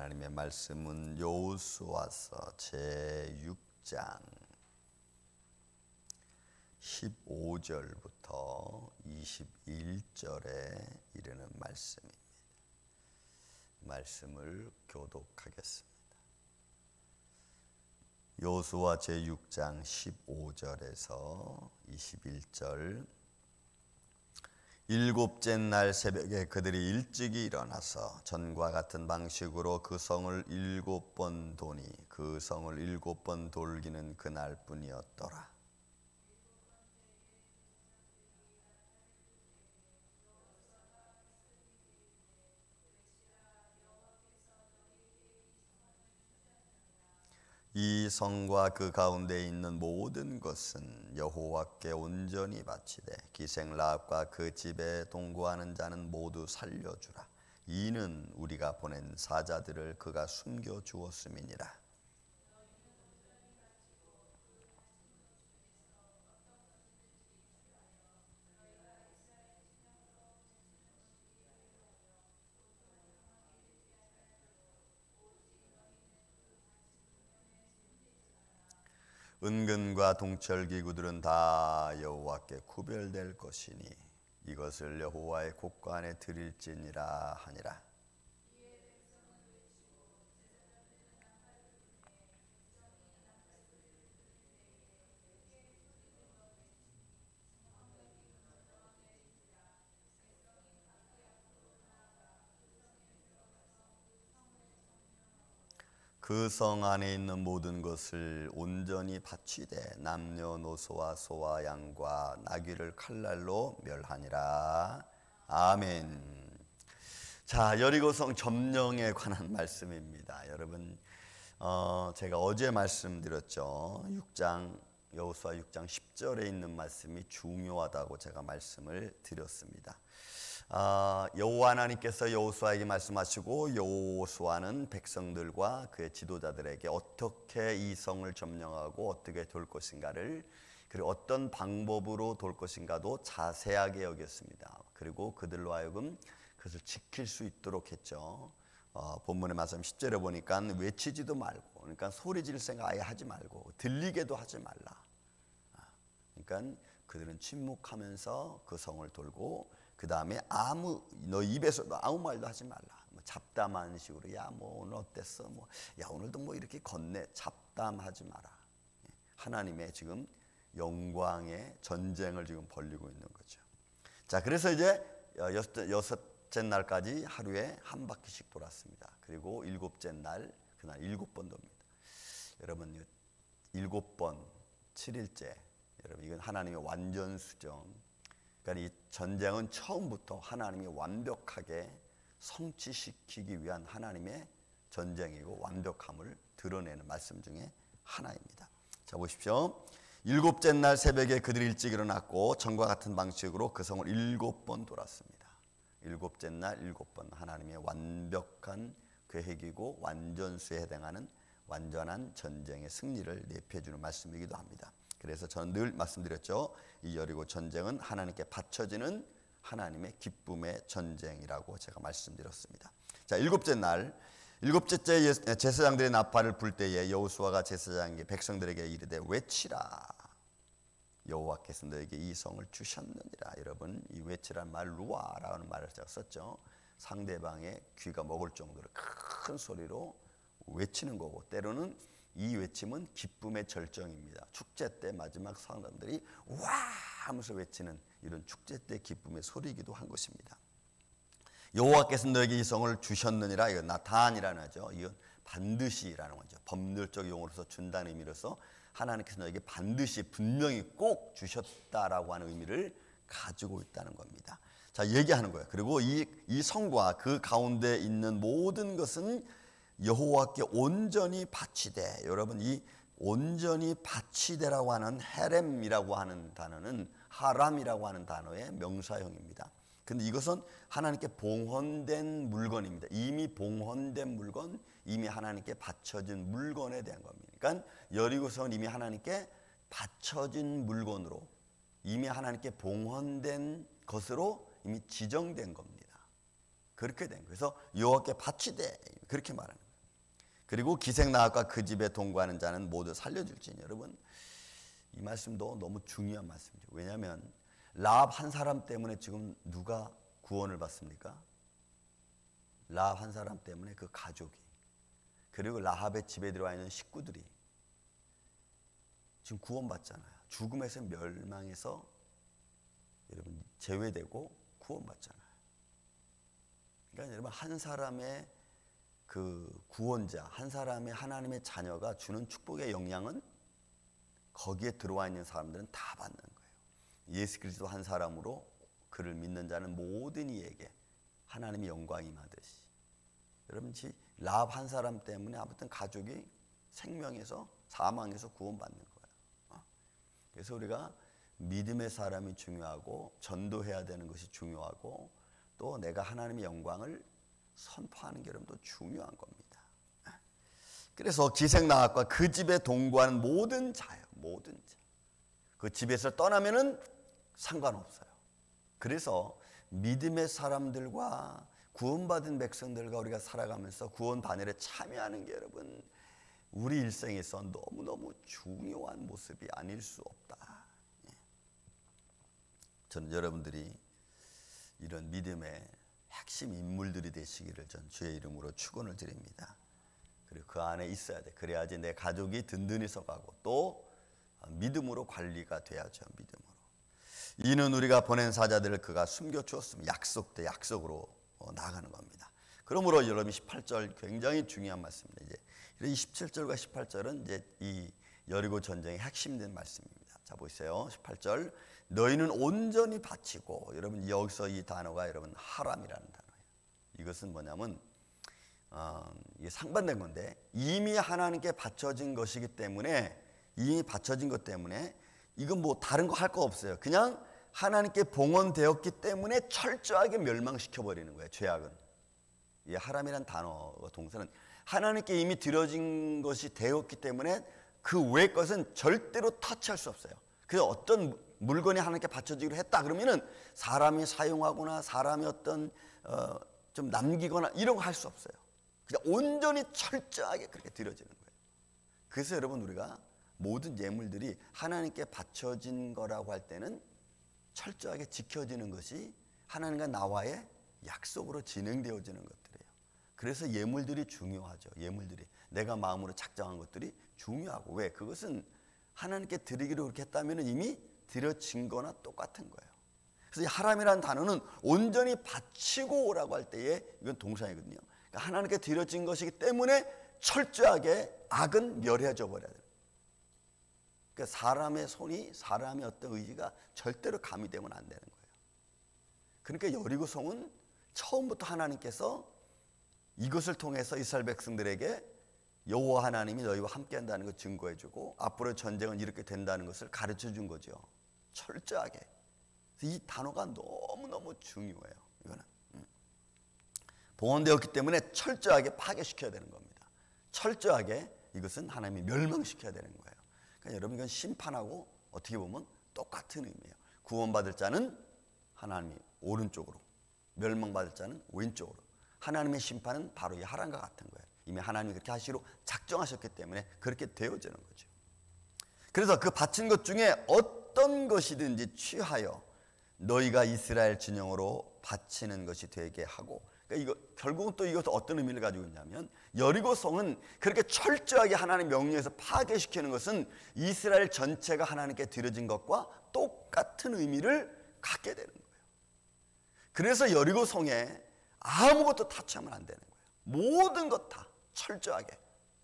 하나님의 말씀은 여호수아서 제6장 15절부터 21절에 이르는 말씀입니다. 말씀을 교독하겠습니다. 여호수아 제6장 15절에서 21절. 일곱째 날 새벽에 그들이 일찍이 일어나서 전과 같은 방식으로 그 성을 7번 도니 그 성을 7번 돌기는 그날뿐이었더라. 이 성과 그 가운데 있는 모든 것은 여호와께 온전히 바치되 기생 라합과 그 집에 동거하는 자는 모두 살려주라. 이는 우리가 보낸 사자들을 그가 숨겨 주었음이니라. 은근과 동철기구들은 다 여호와께 구별될 것이니 이것을 여호와의 곳간에 드릴지니라 하니라. 그 성 안에 있는 모든 것을 온전히 바치되 남녀노소와 소와 양과 나귀를 칼날로 멸하니라. 아멘. 자, 여리고성 점령에 관한 말씀입니다. 여러분, 제가 어제 말씀드렸죠. 여호수아 6장 10절에 있는 말씀이 중요하다고 제가 말씀을 드렸습니다. 여호와 하나님께서 여호수아에게 말씀하시고 여호수아는 백성들과 그의 지도자들에게 어떻게 이 성을 점령하고 어떻게 돌 것인가를, 그리고 어떤 방법으로 돌 것인가도 자세하게 여겼습니다. 그리고 그들로 하여금 그것을 지킬 수 있도록 했죠. 본문의 말씀 10절에 보니까 외치지도 말고, 그러니까 소리 지를 생각 아예 하지 말고 들리게도 하지 말라. 그러니까 그들은 침묵하면서 그 성을 돌고, 그 다음에 너 입에서도 아무 말도 하지 말라. 잡담하는 식으로, 야, 오늘 어땠어? 야, 오늘도 이렇게 걷네. 잡담하지 마라. 하나님의 지금 영광의 전쟁을 지금 벌이고 있는 거죠. 자, 그래서 이제 여섯째 날까지 하루에 한 바퀴씩 돌았습니다. 그리고 일곱째 날, 그날 7번 돕니다. 여러분, 7번, 7일째. 여러분, 이건 하나님의 완전 수정. 그러니까 이 전쟁은 처음부터 하나님이 완벽하게 성취시키기 위한 하나님의 전쟁이고 완벽함을 드러내는 말씀 중에 하나입니다. 자, 보십시오. 7째 날 새벽에 그들이 일찍 일어났고 전과 같은 방식으로 그 성을 7번 돌았습니다. 7째 날 7번, 하나님의 완벽한 계획이고 완전수에 해당하는 완전한 전쟁의 승리를 내표해주는 말씀이기도 합니다. 그래서 저는 늘 말씀드렸죠. 이 여리고 전쟁은 하나님께 바쳐지는 하나님의 기쁨의 전쟁이라고 제가 말씀드렸습니다. 자, 7째 날, 7째 제사장들의 나팔을 불 때에 여호수아가 제사장에게 백성들에게 이르되 외치라. 여호와께서 너에게 이 성을 주셨느니라. 여러분, 이 외치란 말 루아라는 말을 제가 썼죠. 상대방의 귀가 먹을 정도로 큰 소리로 외치는 거고, 때로는 이 외침은 기쁨의 절정입니다. 축제 때 마지막 사람들이 와 하면서 외치는 이런 축제 때 기쁨의 소리이기도 한 것입니다. 여호와께서 너에게 이 성을 주셨느니라. 이건 나탄이라는 하죠. 이건 반드시라는 거죠. 법률적 용어로서 준다는 의미로서 하나님께서 너에게 반드시 분명히 꼭 주셨다라고 하는 의미를 가지고 있다는 겁니다. 자, 얘기하는 거예요. 그리고 이 성과 그 가운데 있는 모든 것은 여호와께 온전히 바치되, 여러분, 이 온전히 바치되라고 하는 헤렘이라고 하는 단어는 하람이라고 하는 단어의 명사형입니다. 근데 이것은 하나님께 봉헌된 물건입니다. 이미 봉헌된 물건, 이미 하나님께 바쳐진 물건에 대한 겁니다. 그러니까 여리고성은 이미 하나님께 바쳐진 물건으로, 이미 하나님께 봉헌된 것으로 이미 지정된 겁니다. 그렇게 된 거예요. 그래서 여호와께 바치되 그렇게 말하는 거예요. 그리고 기생나합과 그 집에 동거하는 자는 모두 살려줄지니. 여러분, 이 말씀도 너무 중요한 말씀이죠. 왜냐하면 라합 한 사람 때문에 지금 누가 구원을 받습니까? 라합 한 사람 때문에 그 가족이, 그리고 라합의 집에 들어와 있는 식구들이 지금 구원받잖아요. 죽음에서 멸망해서 여러분 제외되고 구원받잖아요. 그러니까 여러분, 한 사람의 그 구원자, 한 사람의 하나님의 자녀가 주는 축복의 영향은 거기에 들어와 있는 사람들은 다 받는 거예요. 예수 그리스도 한 사람으로 그를 믿는 자는 모든 이에게 하나님의 영광이 임하듯이, 여러분, 라합 한 사람 때문에 아무튼 가족이 생명에서 사망에서 구원받는 거예요. 그래서 우리가 믿음의 사람이 중요하고 전도해야 되는 것이 중요하고 또 내가 하나님의 영광을 선포하는 게 여러분도 중요한 겁니다. 그래서 기생나합과 그 집에 동거하는 모든 자요, 모든 자. 그 집에서 떠나면은 상관없어요. 그래서 믿음의 사람들과 구원받은 백성들과 우리가 살아가면서 구원 반열에 참여하는 게 여러분 우리 일생에서 너무너무 중요한 모습이 아닐 수 없다. 저는 여러분들이 이런 믿음의 핵심 인물들이 되시기를 전 주의 이름으로 축원을 드립니다. 그리고 그 안에 있어야 돼. 그래야지 내 가족이 든든히 서가고 또 믿음으로 관리가 돼야죠. 믿음으로. 이는 우리가 보낸 사자들을 그가 숨겨주었으면 약속대 약속으로 나아가는 겁니다. 그러므로 여러분 18절 굉장히 중요한 말씀입니다. 이제 27절과 18절은 이제 이 여리고 전쟁의 핵심된 말씀입니다. 자 보세요. 18절. 너희는 온전히 바치고, 여러분 여기서 이 단어가 여러분 하람이라는 단어예요. 이것은 뭐냐면 이게 상반된 건데 이미 하나님께 바쳐진 것이기 때문에, 이미 바쳐진 것 때문에 이건 뭐 다른 거 할 거 없어요. 그냥 하나님께 봉헌되었기 때문에 철저하게 멸망시켜 버리는 거예요. 죄악은. 이 하람이란 단어 동사는 하나님께 이미 드려진 것이 되었기 때문에 그 외의 것은 절대로 터치할 수 없어요. 그래서 어떤 물건이 하나님께 바쳐지기로 했다 그러면은 사람이 사용하거나 사람이 어떤 좀 남기거나 이런 거 할 수 없어요. 그냥 온전히 철저하게 그렇게 드려지는 거예요. 그래서 여러분 우리가 모든 예물들이 하나님께 바쳐진 거라고 할 때는 철저하게 지켜지는 것이 하나님과 나와의 약속으로 진행되어지는 것들이에요. 그래서 예물들이 중요하죠. 예물들이 내가 마음으로 작정한 것들이 중요하고, 왜? 그것은 하나님께 드리기로 그렇게 했다면 이미 드려진 거나 똑같은 거예요. 그래서 이 하람이라는 단어는 온전히 바치고 오라고 할 때에 이건 동사이거든요. 그러니까 하나님께 드려진 것이기 때문에 철저하게 악은 멸해져 버려야 돼요. 그러니까 사람의 손이, 사람의 어떤 의지가 절대로 가미되면 안 되는 거예요. 그러니까 여리고성은 처음부터 하나님께서 이것을 통해서 이스라엘 백성들에게 여호와 하나님이 너희와 함께한다는 걸 증거해주고 앞으로 전쟁은 이렇게 된다는 것을 가르쳐준 거죠. 철저하게. 이 단어가 너무너무 중요해요. 이거는 봉헌되었기 때문에 철저하게 파괴시켜야 되는 겁니다. 철저하게 이것은 하나님이 멸망시켜야 되는 거예요. 그러니까 여러분 이건 심판하고 어떻게 보면 똑같은 의미예요. 구원받을 자는 하나님이 오른쪽으로, 멸망받을 자는 왼쪽으로. 하나님의 심판은 바로 이 하람과 같은 거예요. 이미 하나님이 그렇게 하시기로 작정하셨기 때문에 그렇게 되어지는 거죠. 그래서 그 바친 것 중에 어떤 것이든지 취하여 너희가 이스라엘 진영으로 바치는 것이 되게 하고, 그러니까 이거 결국은 또 이것도 어떤 의미를 가지고 있냐면 여리고성은 그렇게 철저하게 하나님 명령에서 파괴시키는 것은 이스라엘 전체가 하나님께 드려진 것과 똑같은 의미를 갖게 되는 거예요. 그래서 여리고성에 아무것도 타치하면 안 되는 거예요. 모든 것 다 철저하게.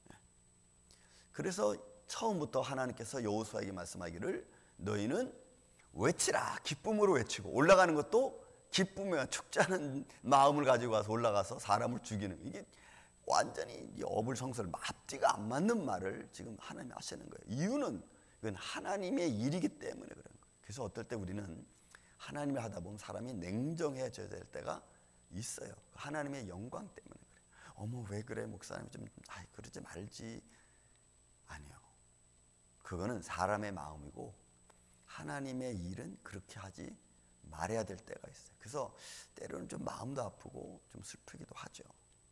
그래서 처음부터 하나님께서 여호수아에게 말씀하기를 너희는 외치라, 기쁨으로 외치고, 올라가는 것도 기쁨이야. 축제하는 마음을 가지고 와서 올라가서 사람을 죽이는, 이게 완전히 어불성설, 앞뒤가 안 맞는 말을 지금 하나님이 하시는 거예요. 이유는 이건 하나님의 일이기 때문에 그런 거예요. 그래서 어떨 때 우리는 하나님이 하다 보면 사람이 냉정해져야 될 때가 있어요. 하나님의 영광 때문에 그래요. 어머 왜 그래 목사님, 좀 그러지 말지. 아니요, 그거는 사람의 마음이고 하나님의 일은 그렇게 하지 말해야 될 때가 있어요. 그래서 때로는 좀 마음도 아프고 좀 슬프기도 하죠.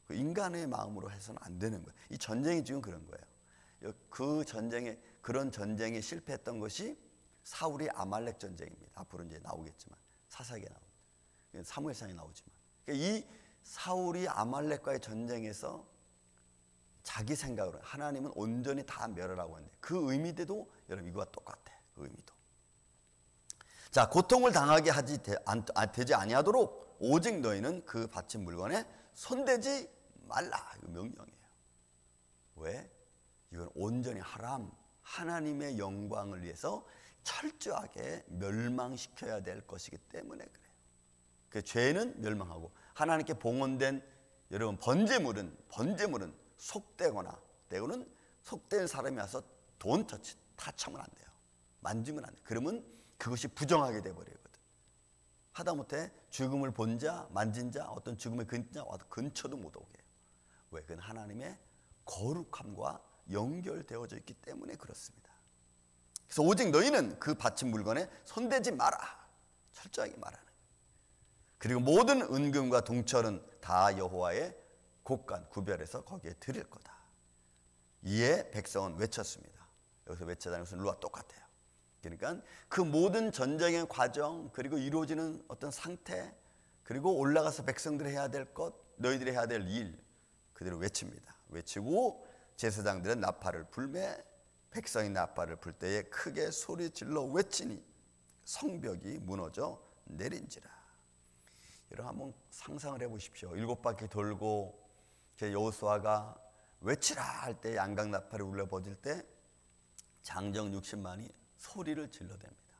그 인간의 마음으로 해서는 안 되는 거예요. 이 전쟁이 지금 그런 거예요. 그 전쟁에, 그런 전쟁에 실패했던 것이 사울이 아말렉 전쟁입니다. 앞으로 이제 나오겠지만, 사사기에 나옵니다. 사무엘상에 나오지만, 그러니까 이 사울이 아말렉과의 전쟁에서 자기 생각으로 하나님은 온전히 다 멸하라고 하는데, 그 의미대도 여러분 이거와 똑같아. 그 의미도. 자, 고통을 당하게 되지 아니하도록 오직 너희는 그 바친 물건에 손대지 말라. 이거 명령이에요. 왜? 이건 온전히 하나님의 영광을 위해서 철저하게 멸망시켜야 될 것이기 때문에 그래요. 그 죄는 멸망하고, 하나님께 봉헌된 여러분 번제물은 속되거나 때고는 속된 사람이 와서 타치면 안 돼요. 만지면 안 돼요. 그러면 그것이 부정하게 돼버리거든. 하다못해 죽음을 본 자, 만진 자, 어떤 죽음의 근자 와도 근처도 못 오게 해요. 왜? 그건 하나님의 거룩함과 연결되어져 있기 때문에 그렇습니다. 그래서 오직 너희는 그 바친 물건에 손대지 마라. 철저하게 말하는 거예요. 그리고 모든 은금과 동철은 다 여호와의 곳간 구별해서 거기에 드릴 거다. 이에 백성은 외쳤습니다. 여기서 외쳤다는 것은 루와 똑같아요. 그러니까 그 모든 전쟁의 과정, 그리고 이루어지는 어떤 상태, 그리고 올라가서 백성들이 해야 될 것, 너희들이 해야 될 일, 그대로 외칩니다. 외치고 제사장들은 나팔을 불매 백성이 나팔을 불 때에 크게 소리질러 외치니 성벽이 무너져 내린지라. 여러분 한번 상상을 해보십시오. 7바퀴 돌고 여호수아가 외치라 할 때 양각 나팔이 울려 퍼질 때 장정 60만이 소리를 질러댑니다.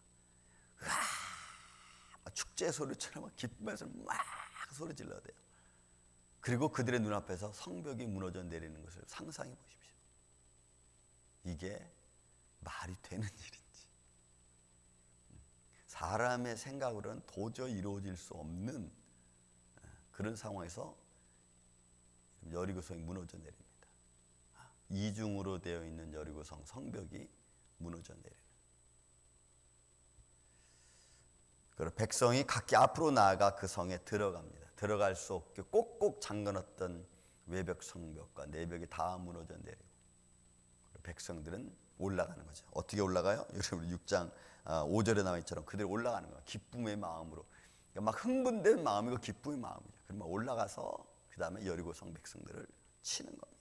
축제 소리처럼 기쁨에서 막 소리 질러대요. 그리고 그들의 눈앞에서 성벽이 무너져 내리는 것을 상상해 보십시오. 이게 말이 되는 일인지, 사람의 생각으로는 도저히 이루어질 수 없는 그런 상황에서 여리고성이 무너져 내립니다. 이중으로 되어 있는 여리고성 성벽이 무너져 내리는. 그리고 백성이 각기 앞으로 나아가 그 성에 들어갑니다. 들어갈 수 없게 꼭꼭 잠궈놨던 외벽 성벽과 내벽이 다 무너져 내리고, 백성들은 올라가는 거죠. 어떻게 올라가요? 여러분 6장 5절에 나와 있처럼 그대로 올라가는 거예요. 기쁨의 마음으로. 그러니까 막 흥분된 마음이고 기쁨의 마음이죠. 그러면 올라가서 그 다음에 여리고성 백성들을 치는 겁니다.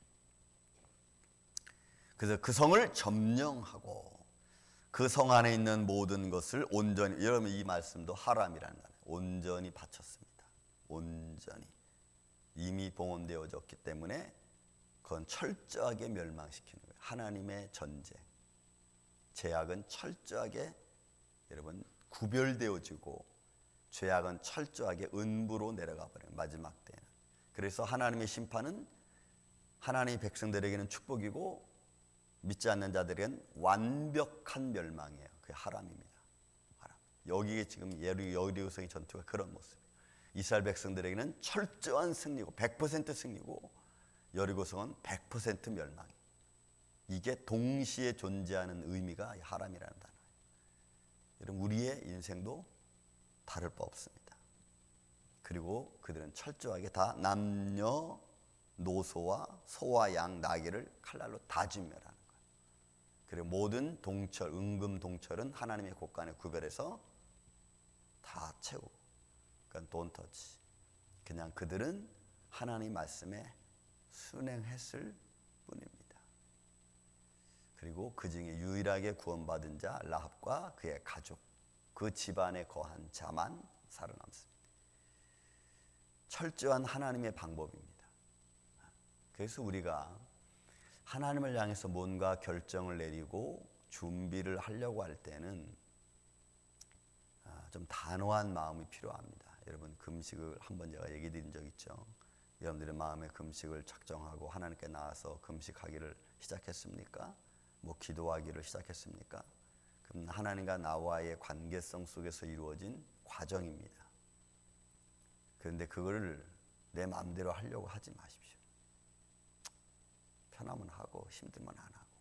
그래서 그 성을 점령하고 그 성 안에 있는 모든 것을 온전히, 여러분 이 말씀도 하람이라는 거예요. 온전히 바쳤습니다. 온전히 이미 봉헌되어졌기 때문에 그건 철저하게 멸망시키는 거예요. 하나님의 전쟁, 죄악은 철저하게 여러분 구별되어지고 죄악은 철저하게 은부로 내려가 버려요. 마지막 때는. 그래서 하나님의 심판은 하나님의 백성들에게는 축복이고 믿지 않는 자들에게는 완벽한 멸망이에요. 그게 하람입니다. 하람. 여기에 지금 여리고성의 전투가 그런 모습이에요. 이스라엘 백성들에게는 철저한 승리고 100% 승리고 여리고성은 100% 멸망이에요. 이게 동시에 존재하는 의미가 하람이라는 단어예요. 여러분 우리의 인생도 다를 바 없습니다. 그리고 그들은 철저하게 다 남녀 노소와 소와 양 나귀를 칼날로 다 진멸하는 거예요. 그리고 모든 동철, 은금 동철은 하나님의 곳간에 구별해서 다 채우고, 그러니까 don't touch. 그냥 그들은 하나님 말씀에 순행했을 뿐입니다. 그리고 그 중에 유일하게 구원받은 자 라합과 그의 가족, 그 집안에 거한 자만 살아남습니다. 철저한 하나님의 방법입니다. 그래서 우리가 하나님을 향해서 뭔가 결정을 내리고 준비를 하려고 할 때는 좀 단호한 마음이 필요합니다. 여러분 금식을 한번 제가 얘기 드린 적 있죠. 여러분들의 마음에 금식을 작정하고 하나님께 나와서 금식하기를 시작했습니까? 뭐 기도하기를 시작했습니까? 그럼 하나님과 나와의 관계성 속에서 이루어진 과정입니다. 그런데 그거를 내 마음대로 하려고 하지 마십시오. 편하면 하고 힘들면 안 하고.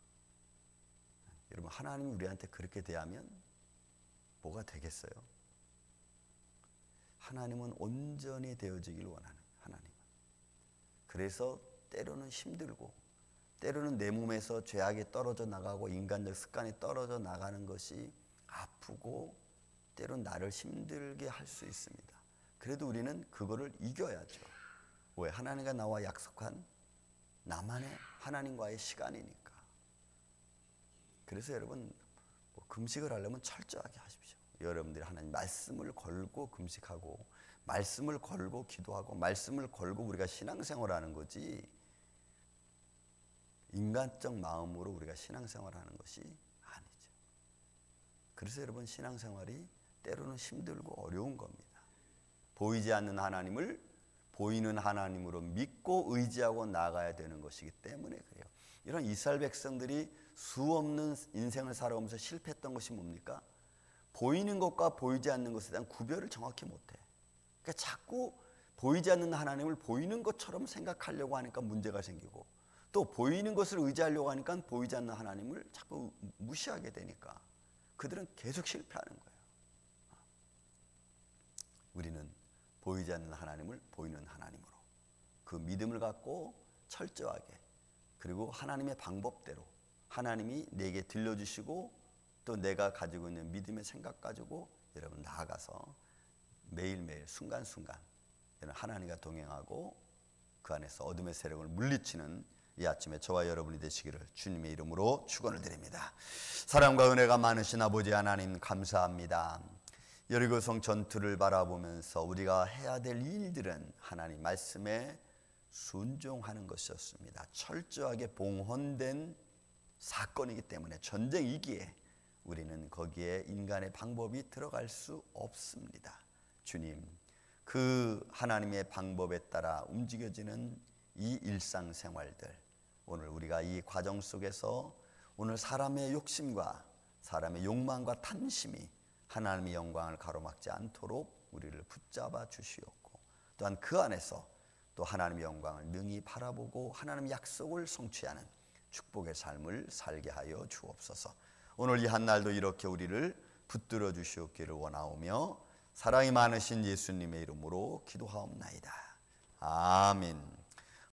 여러분 하나님이 우리한테 그렇게 대하면 뭐가 되겠어요? 하나님은 온전히 되어지길 원하는 하나님. 그래서 때로는 힘들고, 때로는 내 몸에서 죄악이 떨어져 나가고 인간적 습관이 떨어져 나가는 것이 아프고 때로는 나를 힘들게 할 수 있습니다. 그래도 우리는 그거를 이겨야죠. 왜? 하나님과 나와 약속한 나만의 하나님과의 시간이니까. 그래서 여러분, 금식을 하려면 철저하게 하십시오. 여러분들이 하나님 말씀을 걸고 금식하고, 말씀을 걸고 기도하고, 말씀을 걸고 우리가 신앙생활하는 거지, 인간적 마음으로 우리가 신앙생활하는 것이 아니죠. 그래서 여러분, 신앙생활이 때로는 힘들고 어려운 겁니다. 보이지 않는 하나님을 보이는 하나님으로 믿고 의지하고 나가야 되는 것이기 때문에 그래요. 이런 이스라엘 백성들이 수없는 인생을 살아오면서 실패했던 것이 뭡니까? 보이는 것과 보이지 않는 것에 대한 구별을 정확히 못해. 그러니까 자꾸 보이지 않는 하나님을 보이는 것처럼 생각하려고 하니까 문제가 생기고, 또 보이는 것을 의지하려고 하니까 보이지 않는 하나님을 자꾸 무시하게 되니까 그들은 계속 실패하는 거예요. 우리는 보이지 않는 하나님을 보이는 하나님으로 그 믿음을 갖고 철저하게, 그리고 하나님의 방법대로 하나님이 내게 들려주시고 또 내가 가지고 있는 믿음의 생각 가지고 여러분 나아가서 매일매일 순간순간 하나님과 동행하고 그 안에서 어둠의 세력을 물리치는 이 아침에 저와 여러분이 되시기를 주님의 이름으로 축원을 드립니다. 사랑과 은혜가 많으신 아버지 하나님, 감사합니다. 여리고성 전투를 바라보면서 우리가 해야 될 일들은 하나님 말씀에 순종하는 것이었습니다. 철저하게 봉헌된 사건이기 때문에 전쟁이기에 우리는 거기에 인간의 방법이 들어갈 수 없습니다. 주님, 그 하나님의 방법에 따라 움직여지는 이 일상생활들, 오늘 우리가 이 과정 속에서 오늘 사람의 욕심과 사람의 욕망과 탐심이 하나님의 영광을 가로막지 않도록 우리를 붙잡아 주시옵고, 또한 그 안에서 또 하나님의 영광을 능히 바라보고 하나님의 약속을 성취하는 축복의 삶을 살게 하여 주옵소서. 오늘 이 한날도 이렇게 우리를 붙들어 주시옵기를 원하오며 사랑이 많으신 예수님의 이름으로 기도하옵나이다. 아멘.